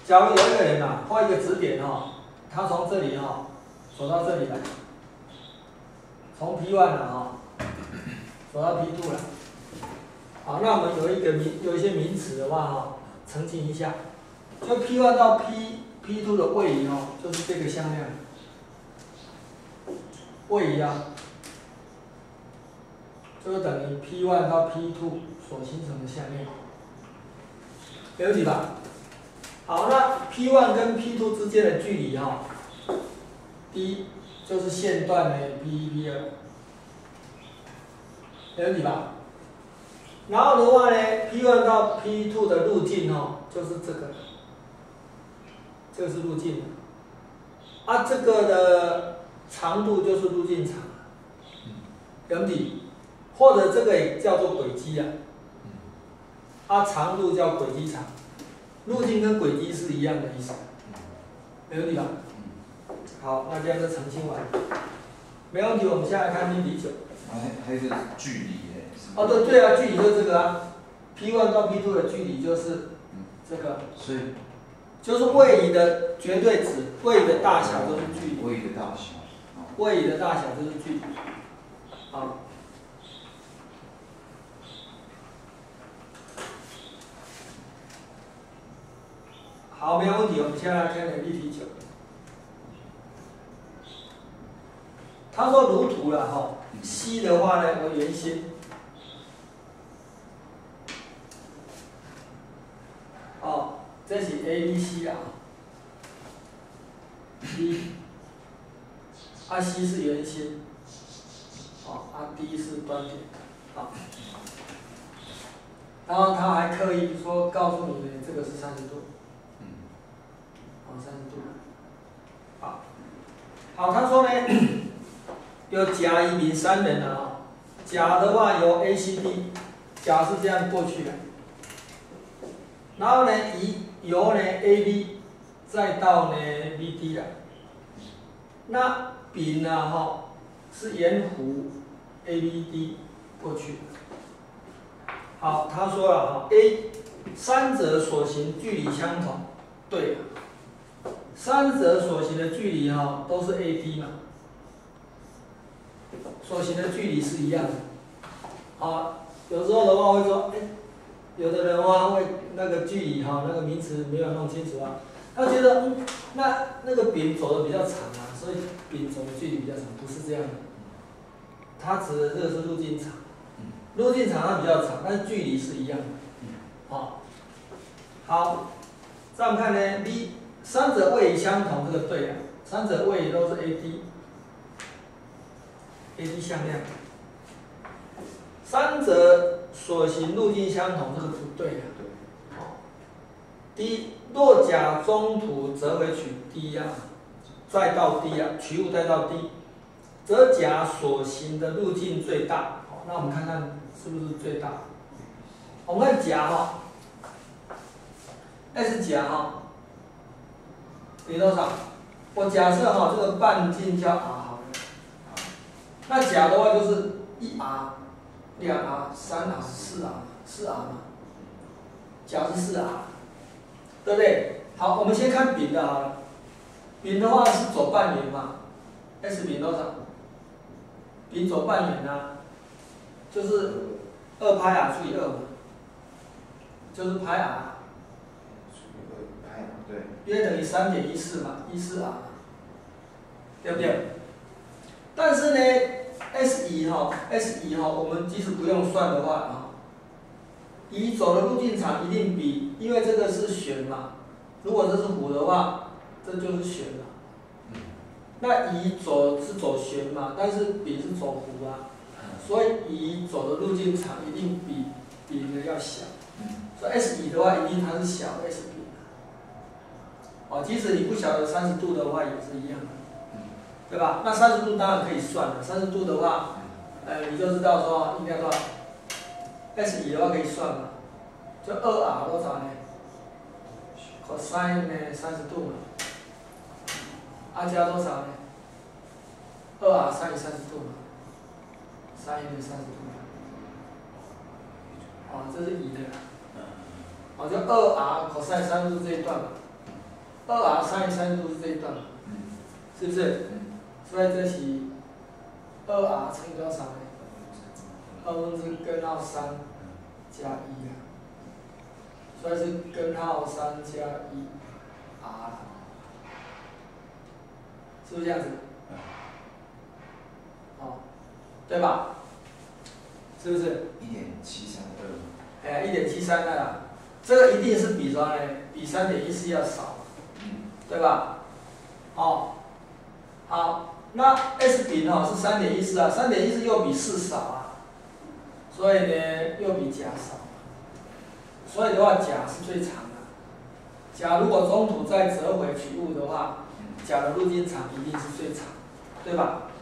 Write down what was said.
假如有一个人啊，画一个指点他从这里走到这里来，从 P1 走到 P2 了。好，那我们有一些名词的话澄清一下，就 P1 到 P2 的位移就是这个向量，位移就是等于 P1 到 P2 所形成的向量，没问题吧？好，那 P1 跟 P2 之间的距离第一就是线段的 P1、P2，没问题吧？然后的话呢 ，P1 到 P2 的路径就是这个，这个是路径，这个的长度就是路径长，没问题。或者这个也叫做轨迹长度叫轨迹长，路径跟轨迹是一样的意思，没问题吧？好，那这样就澄清完了，没问题。我们现在看例题9。 还有一个距离对啊，距离就是这个P1 到 P2 的距离就是这个， 所以就是位移的绝对值，位移的大小就是距离。 位移的大小。 位移的大小就是距离。好，没有问题。我们现在来看例题9。他说如图了C 的话呢为圆心，这是 ABC B，C 是圆心，D 是端点，然后他还刻意说告诉你呢，这个是30度，30度，好，他说呢，有甲、乙、丙3人甲的话由 ACD， 甲是这样过去的，然后呢，由呢 AB 再到呢 BD 的，那丙是沿弧 ABD 过去的。好，他说了A 三者所行距离相同，对，三者所行的距离都是 AD 嘛，所行的距离是一样的。有时候的话会说，有的人的话会那个距离那个名词没有弄清楚他觉得那个丙走的比较长所以丙走的距离比较长，不是这样的。他指的这个是路径长，路径长它比较长，但是距离是一样的。好，再我们看呢 B， 三者位移相同，这个对啊，三者位移都是 AD 向量。三者所行路径相同，这个不对啊。第一，若甲中途折回取 D 再到 D 取物再到 D， 则甲所行的路径最大。那我们看看是不是最大？我们看甲S 甲比多少？我假设这个半径叫 R 好了，那甲的话就是1R、2R、3R、4R 嘛，甲是4R， 对不对？好，我们先看丙的好了。丙的话是走半圆嘛 ，S 丙多少？丙走半圆就是2πr除以2嘛，就是πr。 对， 约等于3.14嘛，14R， 对不对？但是呢 ，S 乙我们即使不用算的话乙走的路径长一定比，因为这个是旋嘛，如果这是弧的话，这就是旋嘛。那乙走旋嘛，但是丙是走弧所以乙走的路径长一定比丙的要小。所以 S 乙的话，一定它是小 S 丙。即使你不晓得30度的话，也是一样的，对吧？那30度当然可以算了。30度的话，你就知道说应该多少 ？S 乙的话可以算嘛，就2R 多少呢 ？cos 呢30度嘛，加多少呢 ？2R sin 30度嘛 ，sin 的30度嘛。这是乙的就2R cos 30度这一段嘛。 2r 乘以30度是这一段嘛，是不是？所以这是2r 乘以多少呢？2分之根号3加1啊，所以是根号3加1r 啦，是不是这样子？哦，对吧？是不是 1.732。 哎，1.73啦，这个一定是比什么呢？比3.14要少，对吧？哦，好，那 S 平哦是3.14啊，3.14又比4少啊，所以呢又比甲少，所以的话甲是最长的。甲如果中途再折回取物的话，甲的路径长一定是最长，对吧？